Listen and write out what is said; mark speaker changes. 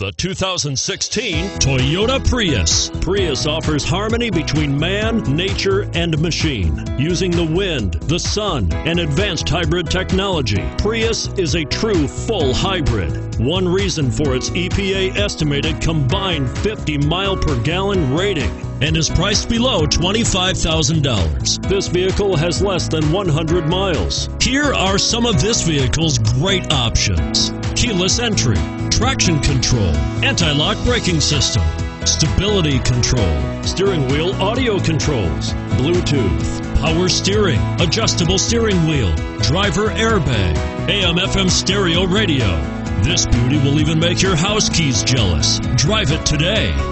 Speaker 1: The 2016 Toyota Prius. Prius offers harmony between man, nature, and machine. Using the wind, the sun, and advanced hybrid technology, Prius is a true full hybrid. One reason for its EPA estimated combined 50 mile per gallon rating, and is priced below $25,000. This vehicle has less than 100 miles. Here are some of this vehicle's great options: keyless entry, traction control, anti-lock braking system, stability control, steering wheel audio controls, Bluetooth, power steering, adjustable steering wheel, driver airbag, AM/FM stereo radio. This beauty will even make your house keys jealous. Drive it today.